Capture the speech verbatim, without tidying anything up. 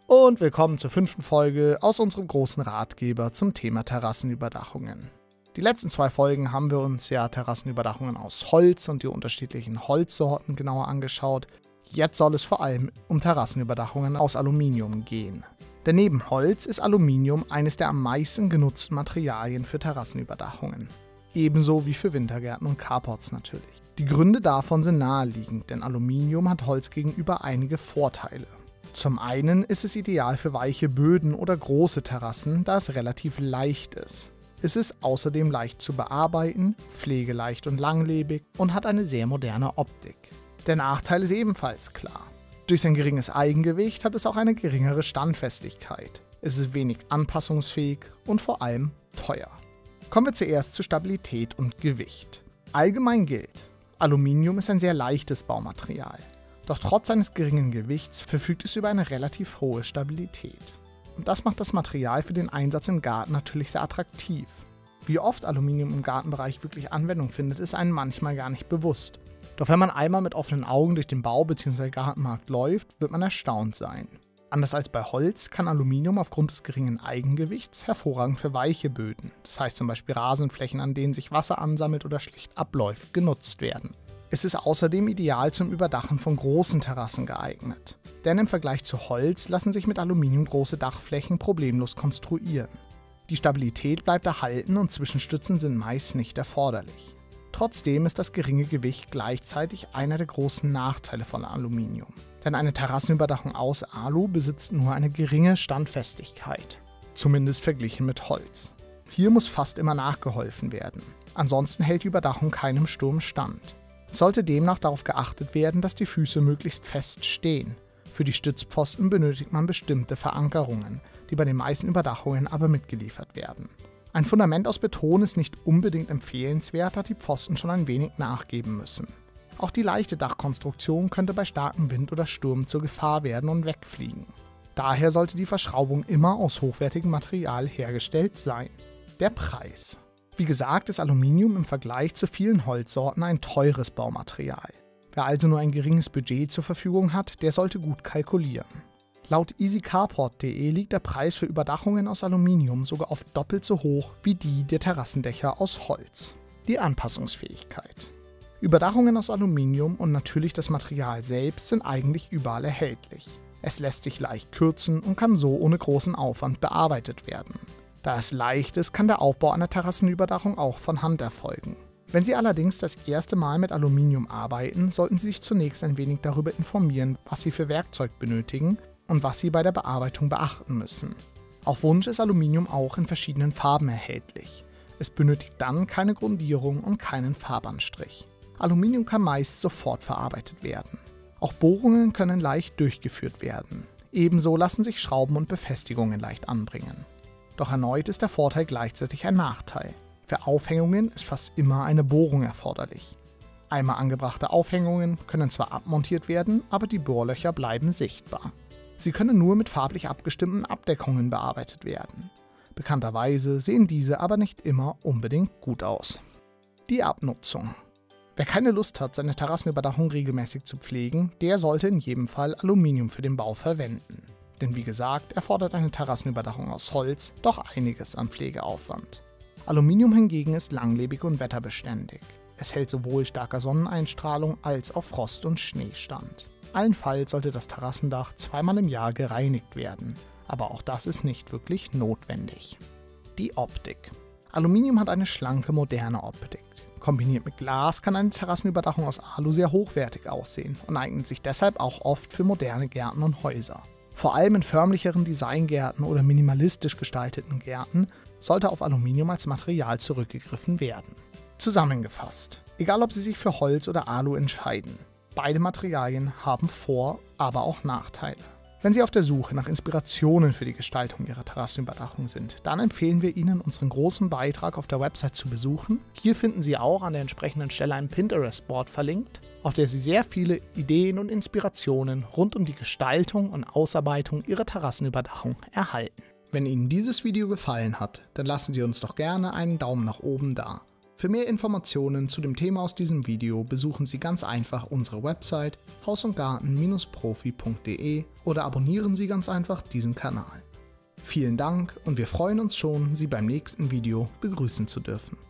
Und willkommen zur fünften Folge aus unserem großen Ratgeber zum Thema Terrassenüberdachungen. Die letzten zwei Folgen haben wir uns ja Terrassenüberdachungen aus Holz und die unterschiedlichen Holzsorten genauer angeschaut. Jetzt soll es vor allem um Terrassenüberdachungen aus Aluminium gehen. Denn neben Holz ist Aluminium eines der am meisten genutzten Materialien für Terrassenüberdachungen. Ebenso wie für Wintergärten und Carports natürlich. Die Gründe davon sind naheliegend, denn Aluminium hat Holz gegenüber einige Vorteile. Zum einen ist es ideal für weiche Böden oder große Terrassen, da es relativ leicht ist. Es ist außerdem leicht zu bearbeiten, pflegeleicht und langlebig und hat eine sehr moderne Optik. Der Nachteil ist ebenfalls klar. Durch sein geringes Eigengewicht hat es auch eine geringere Standfestigkeit. Es ist wenig anpassungsfähig und vor allem teuer. Kommen wir zuerst zu Stabilität und Gewicht. Allgemein gilt, Aluminium ist ein sehr leichtes Baumaterial. Doch trotz seines geringen Gewichts verfügt es über eine relativ hohe Stabilität. Und das macht das Material für den Einsatz im Garten natürlich sehr attraktiv. Wie oft Aluminium im Gartenbereich wirklich Anwendung findet, ist einem manchmal gar nicht bewusst. Doch wenn man einmal mit offenen Augen durch den Bau- bzw. Gartenmarkt läuft, wird man erstaunt sein. Anders als bei Holz kann Aluminium aufgrund des geringen Eigengewichts hervorragend für weiche Böden, das heißt zum Beispiel Rasenflächen, an denen sich Wasser ansammelt oder schlicht abläuft, genutzt werden. Es ist außerdem ideal zum Überdachen von großen Terrassen geeignet. Denn im Vergleich zu Holz lassen sich mit Aluminium große Dachflächen problemlos konstruieren. Die Stabilität bleibt erhalten und Zwischenstützen sind meist nicht erforderlich. Trotzdem ist das geringe Gewicht gleichzeitig einer der großen Nachteile von Aluminium. Denn eine Terrassenüberdachung aus Alu besitzt nur eine geringe Standfestigkeit. Zumindest verglichen mit Holz. Hier muss fast immer nachgeholfen werden. Ansonsten hält die Überdachung keinem Sturm stand. Es sollte demnach darauf geachtet werden, dass die Füße möglichst fest stehen. Für die Stützpfosten benötigt man bestimmte Verankerungen, die bei den meisten Überdachungen aber mitgeliefert werden. Ein Fundament aus Beton ist nicht unbedingt empfehlenswert, da die Pfosten schon ein wenig nachgeben müssen. Auch die leichte Dachkonstruktion könnte bei starkem Wind oder Sturm zur Gefahr werden und wegfliegen. Daher sollte die Verschraubung immer aus hochwertigem Material hergestellt sein. Der Preis. Wie gesagt, ist Aluminium im Vergleich zu vielen Holzsorten ein teures Baumaterial. Wer also nur ein geringes Budget zur Verfügung hat, der sollte gut kalkulieren. Laut easy carport punkt de liegt der Preis für Überdachungen aus Aluminium sogar oft doppelt so hoch wie die der Terrassendächer aus Holz. Die Anpassungsfähigkeit. Überdachungen aus Aluminium und natürlich das Material selbst sind eigentlich überall erhältlich. Es lässt sich leicht kürzen und kann so ohne großen Aufwand bearbeitet werden. Da es leicht ist, kann der Aufbau einer Terrassenüberdachung auch von Hand erfolgen. Wenn Sie allerdings das erste Mal mit Aluminium arbeiten, sollten Sie sich zunächst ein wenig darüber informieren, was Sie für Werkzeug benötigen und was Sie bei der Bearbeitung beachten müssen. Auf Wunsch ist Aluminium auch in verschiedenen Farben erhältlich. Es benötigt dann keine Grundierung und keinen Farbanstrich. Aluminium kann meist sofort verarbeitet werden. Auch Bohrungen können leicht durchgeführt werden. Ebenso lassen sich Schrauben und Befestigungen leicht anbringen. Doch erneut ist der Vorteil gleichzeitig ein Nachteil. Für Aufhängungen ist fast immer eine Bohrung erforderlich. Einmal angebrachte Aufhängungen können zwar abmontiert werden, aber die Bohrlöcher bleiben sichtbar. Sie können nur mit farblich abgestimmten Abdeckungen bearbeitet werden. Bekannterweise sehen diese aber nicht immer unbedingt gut aus. Die Abnutzung. Wer keine Lust hat, seine Terrassenüberdachung regelmäßig zu pflegen, der sollte in jedem Fall Aluminium für den Bau verwenden. Denn wie gesagt, erfordert eine Terrassenüberdachung aus Holz doch einiges an Pflegeaufwand. Aluminium hingegen ist langlebig und wetterbeständig. Es hält sowohl starker Sonneneinstrahlung als auch Frost und Schnee stand. Allenfalls sollte das Terrassendach zweimal im Jahr gereinigt werden, aber auch das ist nicht wirklich notwendig. Die Optik. Aluminium hat eine schlanke, moderne Optik. Kombiniert mit Glas kann eine Terrassenüberdachung aus Alu sehr hochwertig aussehen und eignet sich deshalb auch oft für moderne Gärten und Häuser. Vor allem in förmlicheren Designgärten oder minimalistisch gestalteten Gärten sollte auf Aluminium als Material zurückgegriffen werden. Zusammengefasst, egal ob Sie sich für Holz oder Alu entscheiden, beide Materialien haben Vor-, aber auch Nachteile. Wenn Sie auf der Suche nach Inspirationen für die Gestaltung Ihrer Terrassenüberdachung sind, dann empfehlen wir Ihnen, unseren großen Beitrag auf der Website zu besuchen. Hier finden Sie auch an der entsprechenden Stelle ein Pinterest-Board verlinkt, auf der Sie sehr viele Ideen und Inspirationen rund um die Gestaltung und Ausarbeitung Ihrer Terrassenüberdachung erhalten. Wenn Ihnen dieses Video gefallen hat, dann lassen Sie uns doch gerne einen Daumen nach oben da. Für mehr Informationen zu dem Thema aus diesem Video besuchen Sie ganz einfach unsere Website haus und garten Bindestrich profi punkt de oder abonnieren Sie ganz einfach diesen Kanal. Vielen Dank und wir freuen uns schon, Sie beim nächsten Video begrüßen zu dürfen.